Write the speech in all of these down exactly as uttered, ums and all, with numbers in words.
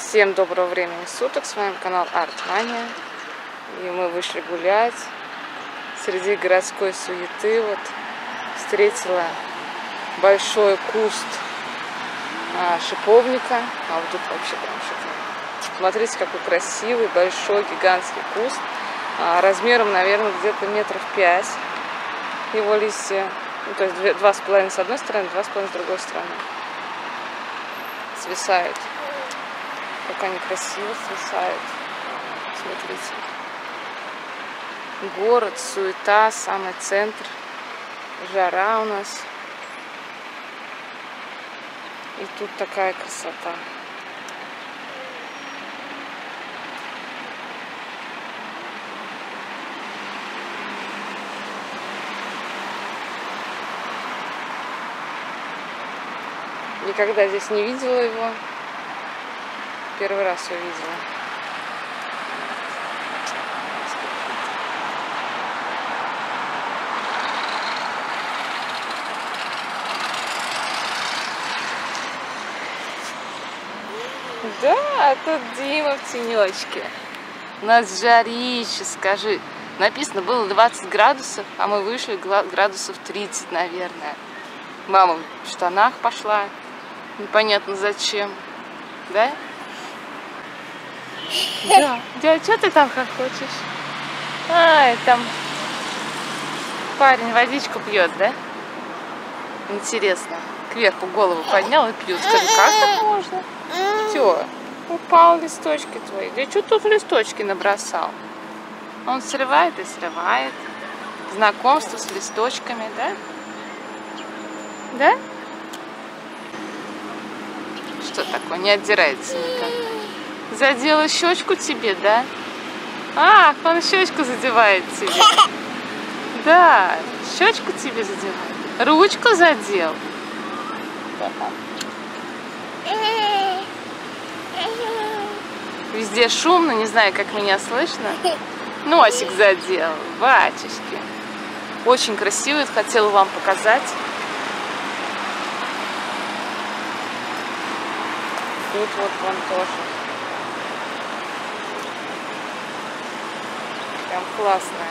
Всем доброго времени суток, с вами канал Артмания. И мы вышли гулять среди городской суеты. Вот встретила большой куст а, шиповника. А вот тут вообще прям шикарно. Смотрите, какой красивый, большой, гигантский куст. А, размером, наверное, где-то метров пять. Его листья, ну, то есть два с половиной с одной стороны, два с половиной с другой стороны. Свисают. Как они красиво свисают. Смотрите. Город, суета, самый центр. Жара у нас. И тут такая красота. Никогда здесь не видела его. Первый раз увидела. Да, тут Дима в тенечке. У нас жарище, скажи. Написано было двадцать градусов, а мы вышли градусов тридцать, наверное. Мама в штанах пошла. Непонятно зачем. Да? Да, да, что ты там как хочешь? Ай, там парень водичку пьет, да? Интересно. Кверху голову поднял и пьет. Скажи, как так можно? Все, упал листочки твои. Да что тут листочки набросал? Он срывает и срывает. Знакомство с листочками, да? Да? Что такое? Не отдирается никогда. Задела щечку тебе, да? Ах, он щечку задевает тебе. Да, щечку тебе задевает. Ручку задел. Везде шумно, не знаю, как меня слышно. Носик задел, батюшки. Очень красивый, хотела вам показать. Тут вот вон тоже. Прям классная.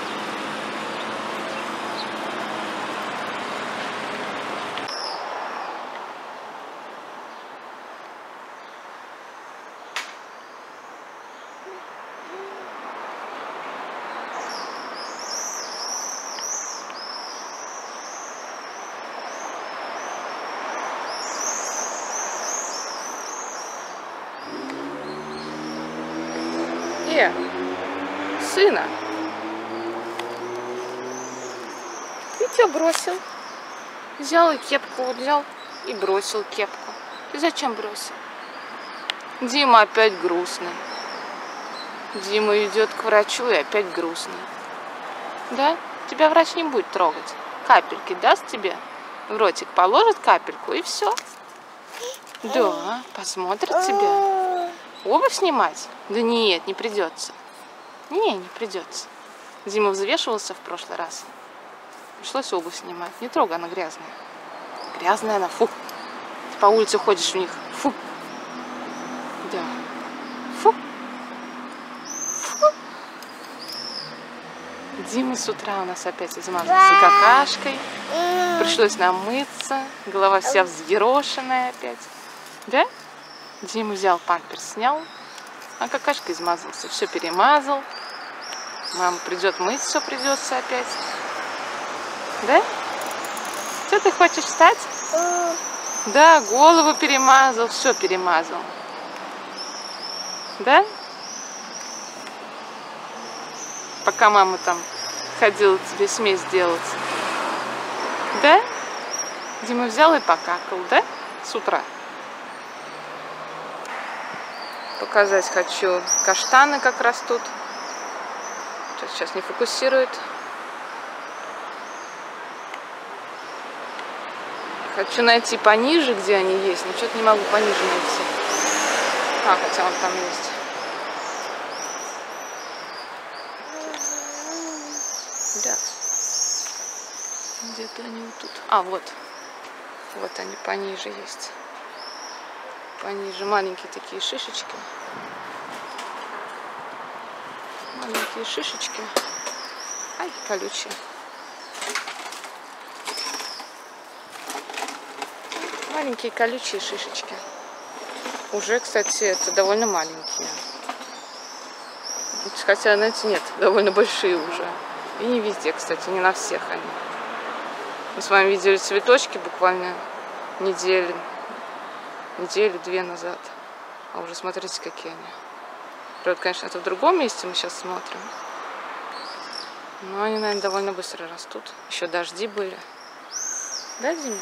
Э, сына. Ты что бросил? Взял и кепку, вот взял и бросил кепку. Ты зачем бросил? Дима опять грустный. Дима идет к врачу и опять грустный. Да? Тебя врач не будет трогать. Капельки даст тебе? В ротик положит капельку и все. Да, посмотрит тебя. Обувь снимать? Да нет, не придется. Не, не придется. Дима взвешивался в прошлый раз. Пришлось обувь снимать. Не трогай, она грязная. Грязная она, фу. Ты по улице ходишь в них. Фу. Да. Фу. Фу. Дима с утра у нас опять измазался какашкой. Пришлось намыться. Голова вся взъерошенная опять. Да? Дима взял памперс, снял, а какашка измазался. Все перемазал. Мама придет мыть, все придется опять. Да? Что ты хочешь встать? Да, голову перемазал, все перемазал. Да? Пока мама там ходила тебе смесь делать. Да? Дима взял и покакал, да? С утра. Показать хочу каштаны, как растут. Сейчас не фокусирует. Хочу найти пониже, где они есть, но что-то не могу пониже найти. А, хотя он там есть. Да. Где-то они вот тут. А, вот. Вот они пониже есть. Пониже маленькие такие шишечки. Маленькие шишечки. Ай, колючие. Маленькие колючие шишечки. Уже, кстати, это довольно маленькие. Хотя, знаете, нет, довольно большие уже. И не везде, кстати, не на всех они. Мы с вами видели цветочки буквально неделю, неделю-две назад. А уже смотрите, какие они. Правда, конечно, это в другом месте мы сейчас смотрим. Но они, наверное, довольно быстро растут. Еще дожди были. Да, Дима?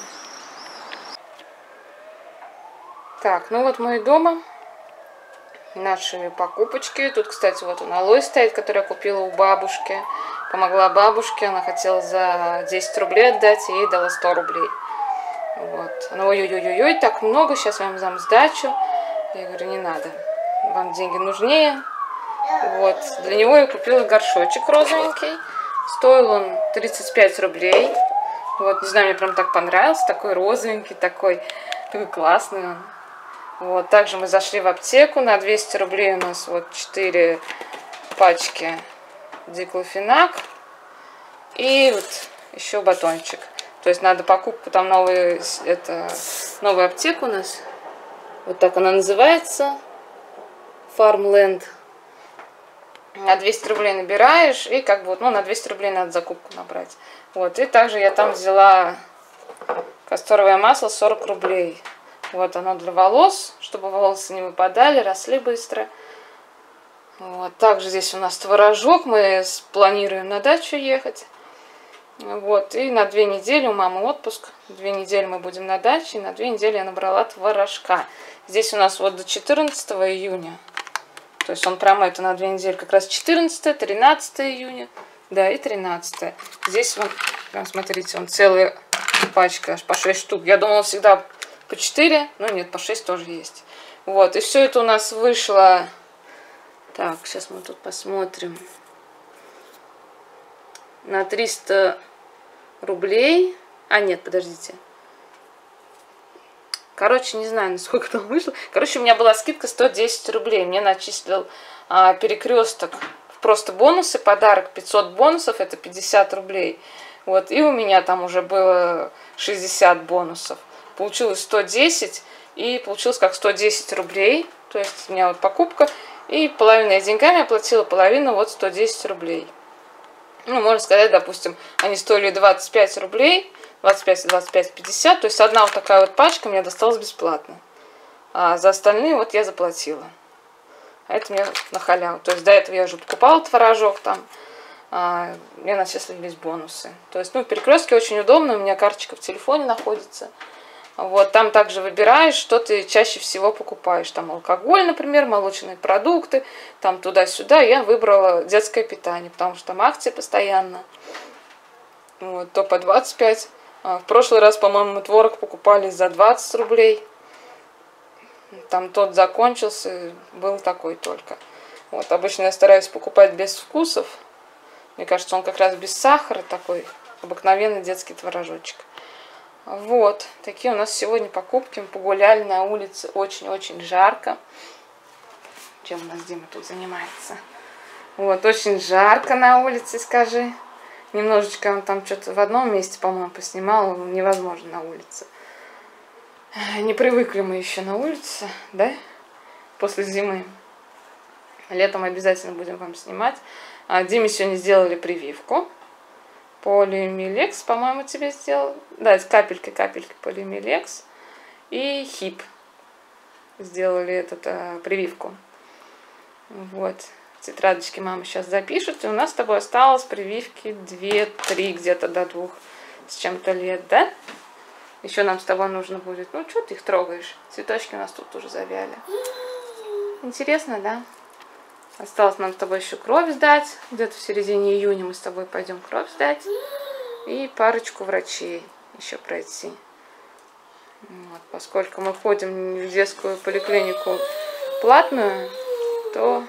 Так, ну вот мы и дома. Наши покупочки. Тут, кстати, вот он алой стоит, который я купила у бабушки. Помогла бабушке. Она хотела за десять рублей отдать. И ей дала сто рублей. Вот. Она, ой-ой-ой-ой, так много. Сейчас я вам дам сдачу. Я говорю, не надо. Вам деньги нужнее. Вот. Для него я купила горшочек розовенький. Стоил он тридцать пять рублей. Вот. Не знаю, мне прям так понравился. Такой розовенький, такой, такой классный он. Вот. Также мы зашли в аптеку. На двести рублей у нас вот четыре пачки диклофенак. И вот еще батончик. То есть надо покупку, там новый, это, новая аптека у нас. Вот так она называется. Farmland. На двести рублей набираешь. И как бы вот, ну, на двести рублей надо закупку набрать. Вот. И также я там взяла касторовое масло сорок рублей. Вот оно для волос, чтобы волосы не выпадали, росли быстро. Вот. Также здесь у нас творожок. Мы планируем на дачу ехать. Вот. И на две недели у мамы отпуск. Две недели мы будем на даче. И на две недели я набрала творожка. Здесь у нас вот до четырнадцатого июня. То есть он прямо это на две недели. Как раз четырнадцатое, тринадцатое июня. Да, и тринадцатое. Здесь вон, прям смотрите, он целая пачка, аж по шесть штук. Я думала всегда по четыре, но нет, по шесть тоже есть. Вот, и все это у нас вышло. Так, сейчас мы тут посмотрим. На триста рублей. А, нет, подождите. Короче, не знаю, насколько там вышло. Короче, у меня была скидка сто десять рублей. Мне начислил а, Перекресток. Просто бонусы, подарок пятьсот бонусов, это пятьдесят рублей. Вот, и у меня там уже было шестьдесят бонусов. Получилось сто десять, и получилось как сто десять рублей. То есть у меня вот покупка, и половину я деньгами оплатила, половину вот сто десять рублей. Ну, можно сказать, допустим, они стоили двадцать пять рублей, двадцать пять, двадцать пять, пятьдесят. То есть одна вот такая вот пачка мне досталась бесплатно. А за остальные вот я заплатила. А это мне на халяву. То есть до этого я уже покупала творожок там. А, мне начислились бонусы. То есть, ну, перекрестки очень удобно. У меня карточка в телефоне находится. Вот, там также выбираешь, что ты чаще всего покупаешь. Там алкоголь, например, молочные продукты, там туда-сюда. Я выбрала детское питание, потому что там акции постоянно. Вот, то по двадцать пять. А, в прошлый раз, по-моему, мы творог покупали за двадцать рублей. Там тот закончился, был такой только. Вот, обычно я стараюсь покупать без вкусов. Мне кажется, он как раз без сахара такой. Обыкновенный детский творожочек. Вот, такие у нас сегодня покупки. Мы погуляли на улице, очень-очень жарко. Чем у нас Дима тут занимается? Вот, очень жарко на улице, скажи. Немножечко он там что-то в одном месте, по-моему, поснимал. Невозможно на улице. Не привыкли мы еще на улице, да? После зимы. Летом обязательно будем вам снимать. А Диме сегодня сделали прививку. Полимелекс, по-моему, тебе сделал. Да, это капельки, капельки полимелекс. И хип. Сделали эту а, прививку. Вот. Тетрадочки мама сейчас запишет. И у нас с тобой осталось прививки две-три, где-то до двух с чем-то лет, да? Еще нам с тобой нужно будет. Ну, что ты их трогаешь? Цветочки у нас тут уже завяли. Интересно, да? Осталось нам с тобой еще кровь сдать. Где-то в середине июня мы с тобой пойдем кровь сдать. И парочку врачей еще пройти. Вот. Поскольку мы ходим в детскую поликлинику платную, то...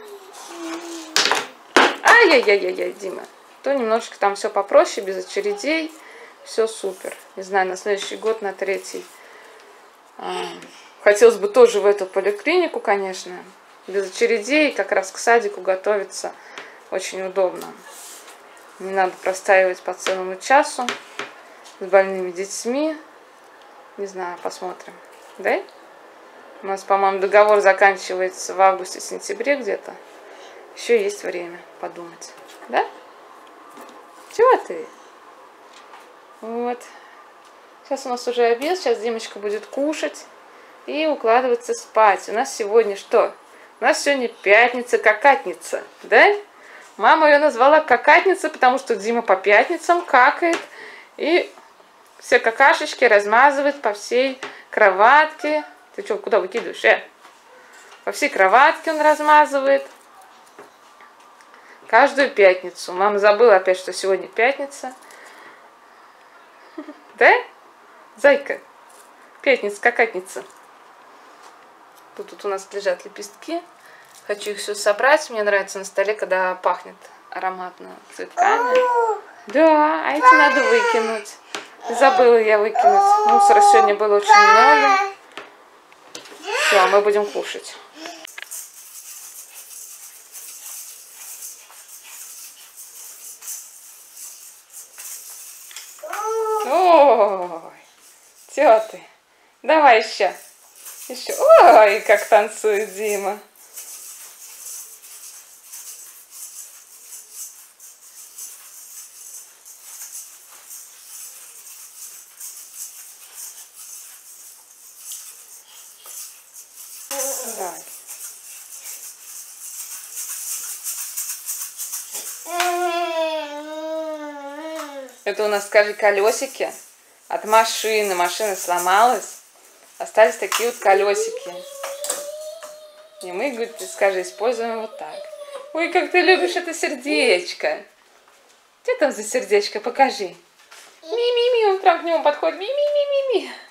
Ай-яй-яй-яй-яй, Дима. То немножечко там все попроще, без очередей. Все супер. Не знаю, на следующий год, на третий, Хотелось бы тоже в эту поликлинику, конечно. Без очередей, как раз к садику готовиться очень удобно. Не надо простаивать по целому часу с больными детьми. Не знаю, посмотрим. Да? У нас, по-моему, договор заканчивается в августе-сентябре где-то. Еще есть время подумать. Да? Чего ты? Вот. Сейчас у нас уже обед. Сейчас Димочка будет кушать и укладываться спать. У нас сегодня что? У нас сегодня пятница, какатница. Да? Мама ее назвала какатница, потому что Дима по пятницам какает. И все какашечки размазывает по всей кроватке. Ты что, куда выкидываешь? Э? По всей кроватке он размазывает. Каждую пятницу. Мама забыла опять, что сегодня пятница. Да? Зайка? Пятница, какатница. Тут, тут у нас лежат лепестки. Хочу их все собрать. Мне нравится на столе, когда пахнет ароматно цветками. Да, а эти надо выкинуть. Забыла я выкинуть. Мусора сегодня было очень много. Все, мы будем кушать. Ой, чё ты? Давай еще. Еще. Ой, как танцует Дима. Давай. Это у нас, скажи, колесики от машины. Машина сломалась. Остались такие вот колесики. И мы, говорит, скажи, используем вот так. Ой, как ты любишь это сердечко. Что там за сердечко? Покажи. Ми-ми-ми, он прям к нему подходит. Ми-ми-ми-ми-ми.